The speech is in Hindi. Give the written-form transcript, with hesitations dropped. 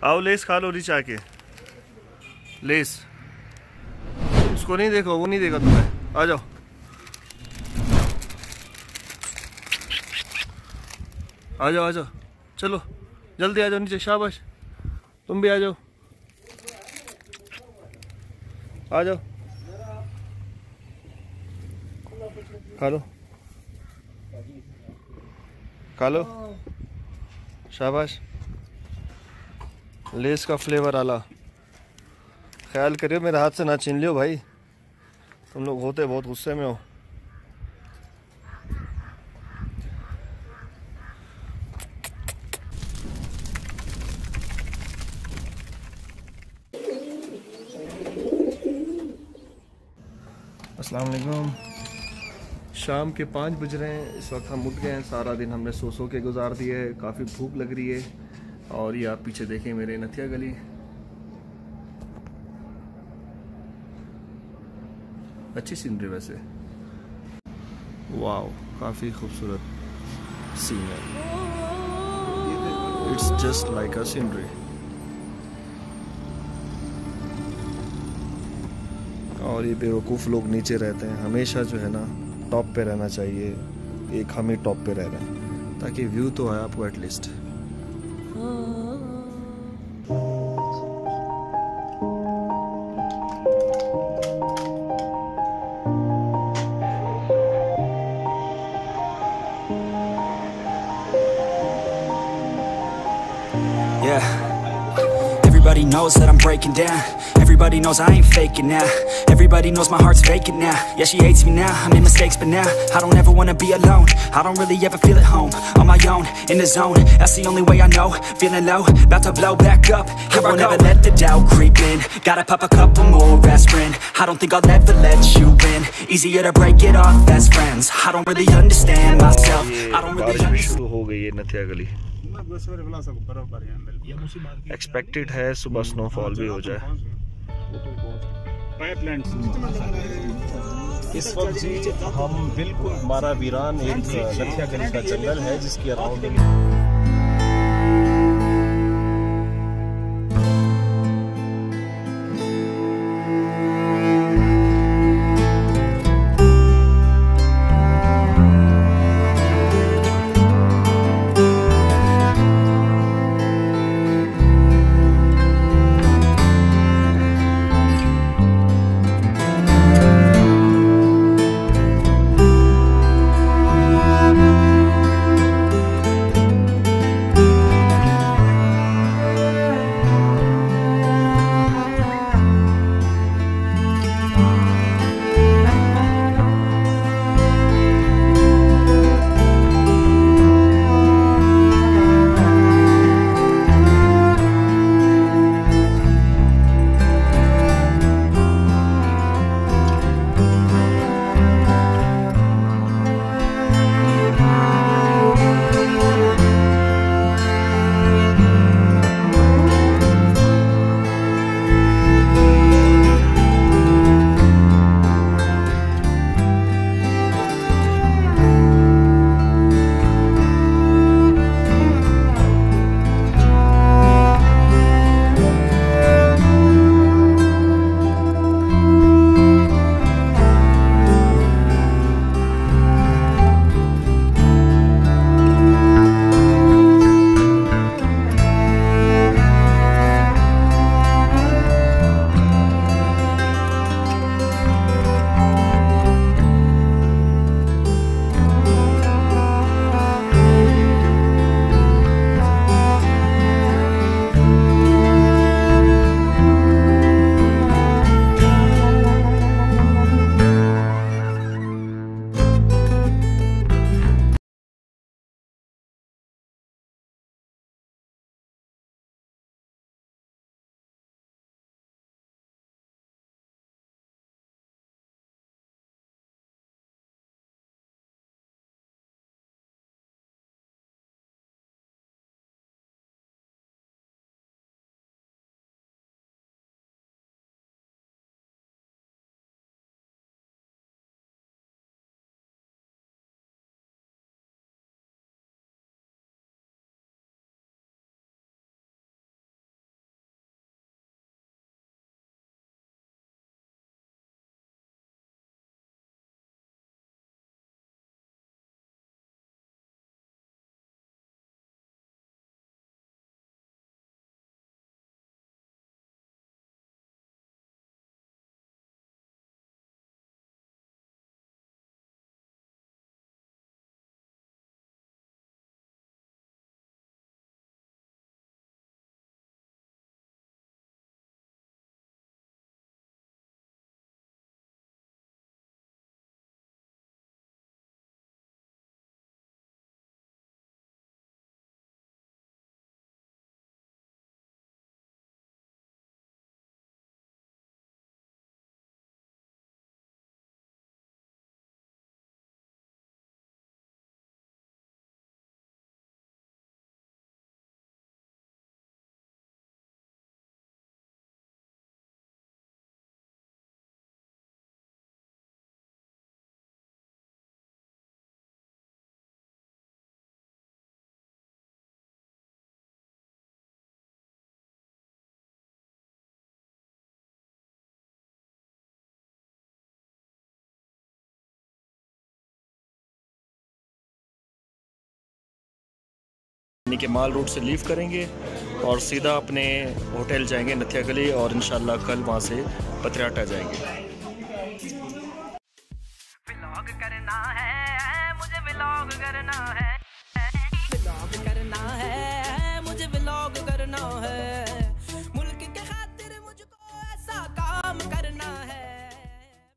आओ लेस खा लो रिचा के। लेस उसको नहीं देखो, वो नहीं देगा तुम्हें। आ जाओ आ जाओ आ जाओ, चलो जल्दी आ जाओ नीचे। शाबाश, तुम भी आ जाओ, आ जाओ, खा लो खा लो। शाबाश, लेस का फ्लेवर आला। ख्याल करियो मेरे हाथ से ना छीन लियो भाई, तुम लोग होते बहुत गुस्से में हो। अस्सलाम वालेकुम। शाम के 5 बज रहे हैं, इस वक्त हम उठ गए हैं। सारा दिन हमने सो के गुजार दिए है, काफ़ी भूख लग रही है। और ये आप पीछे देखें मेरे नथिया गली, अच्छी सीनरी वैसे, वाओ काफ़ी खूबसूरत सीन है। It's just like a scenery. और ये बेवकूफ़ लोग नीचे रहते हैं, हमेशा जो है ना टॉप पे रहना चाहिए। एक हम ही टॉप पे रह रहे हैं ताकि व्यू तो आए आपको at least. Yeah, everybody knows that I'm breaking down. Everybody knows I ain't faking now. Everybody knows my heart's vacant now. Yeah, she hates me now, I made mistakes but now I don't ever wanna be alone. I don't really ever feel at home. On my own, in the zone, that's the only way I know. Feeling low, about to blow back up. Here I won't ever let the doubt creep in. Gotta pop a couple more aspirin. I don't think I'll ever let you in. Easier to break it off best friends. I don't really understand myself. I don't really understand. शुरू हो गई है नथिया गली। एक्सपेक्टेड है सुबह स्नोफॉल भी हो जाए। इस वक्त जी हम बिल्कुल मारा वीरान एक नथिया गली का जंगल है जिसकी अराउंड यानी कि माल रोड से लीव करेंगे और सीधा अपने होटल जाएंगे नथिया गली, और इंशाल्लाह कल वहाँ से पतियाटा जाएंगे। व्लॉग करना है मुझे, व्लॉग करना है, व्लॉग करना है मुझे, व्लॉग करना है।